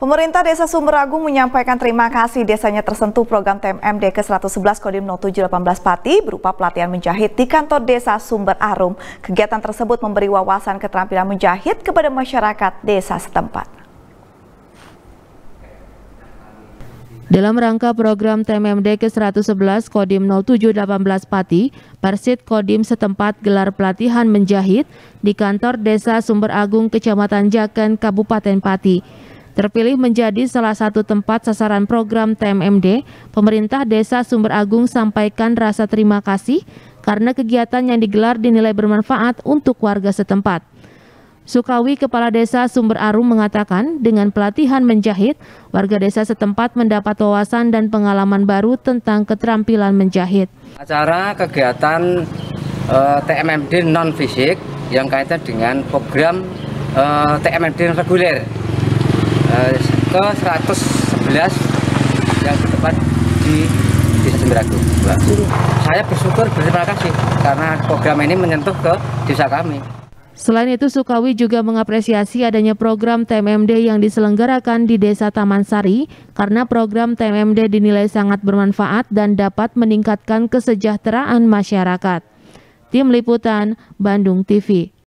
Pemerintah Desa Sumberagung menyampaikan terima kasih desanya tersentuh program TMMD ke-111 Kodim 0718 Pati berupa pelatihan menjahit di kantor Desa Sumberarum. Kegiatan tersebut memberi wawasan keterampilan menjahit kepada masyarakat desa setempat. Dalam rangka program TMMD ke-111 Kodim 0718 Pati, Persit Kodim setempat gelar pelatihan menjahit di kantor Desa Sumberagung, Kecamatan Jaken, Kabupaten Pati. Terpilih menjadi salah satu tempat sasaran program TMMD, pemerintah Desa Sumberagung sampaikan rasa terima kasih karena kegiatan yang digelar dinilai bermanfaat untuk warga setempat. Sukawi, Kepala Desa Sumberarum, mengatakan dengan pelatihan menjahit, warga desa setempat mendapat wawasan dan pengalaman baru tentang keterampilan menjahit. Acara kegiatan TMMD non-fisik yang kaitan dengan program TMMD reguler ke-111 yang tepat di Desa Sumberagung. Saya bersyukur, berterima kasih karena program ini menyentuh ke desa kami. Selain itu, Sukawi juga mengapresiasi adanya program TMMD yang diselenggarakan di Desa Taman Sari karena program TMMD dinilai sangat bermanfaat dan dapat meningkatkan kesejahteraan masyarakat. Tim Liputan, Bandung TV.